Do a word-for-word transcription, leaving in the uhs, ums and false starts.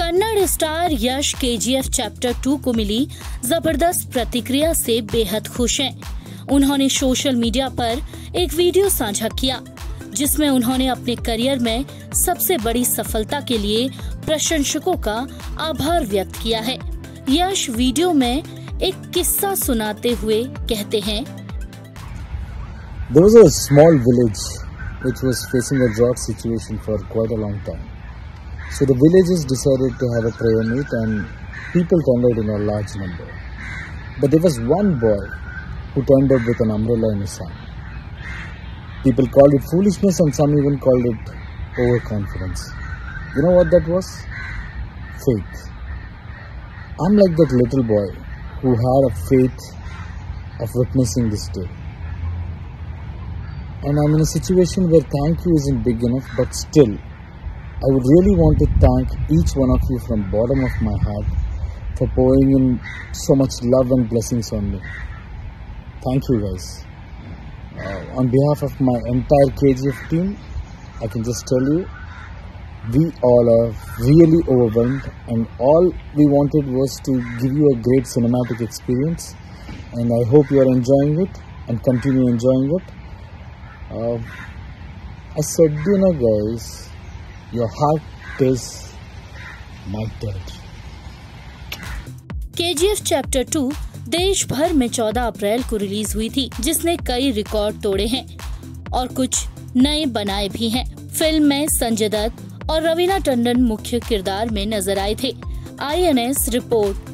Kannada star Yash KGF chapter two को मिली जबरदस्त प्रतिक्रिया से बेहद खुश हैं। उन्होंने सोशल मीडिया पर एक वीडियो साझा किया जिसमें उन्होंने अपने करियर में सबसे बड़ी सफलता के लिए प्रशंसकों का आभार व्यक्त किया है। यश वीडियो में एक किस्सा सुनाते हुए कहते हैं, There was a small village which was facing a drought situation for quite a long time. So the villagers decided to have a prayer meet and people turned out in a large number. But there was one boy who turned up with an umbrella in his hand. People called it foolishness and some even called it overconfidence. You know what that was? Faith. I'm like that little boy who had a faith of witnessing this day. And I'm in a situation where thank you isn't big enough, but still, I would really want to thank each one of you from bottom of my heart for pouring in so much love and blessings on me. Thank you guys. Uh, on behalf of my entire K G F team, I can just tell you, we all are really overwhelmed and all we wanted was to give you a great cinematic experience, and I hope you are enjoying it and continue enjoying it. Uh, I said, you know guys, your heart is my territory. KGF chapter two देश भर में चौदह अप्रैल को release हुई थी, जिसने कई record तोड़े हैं और कुछ नए बनाए भी हैं। फिल्म में संजय दत्त और रवीना टंडन मुख्य किरदार में नजर आए थे। आई एन एस रिपोर्ट।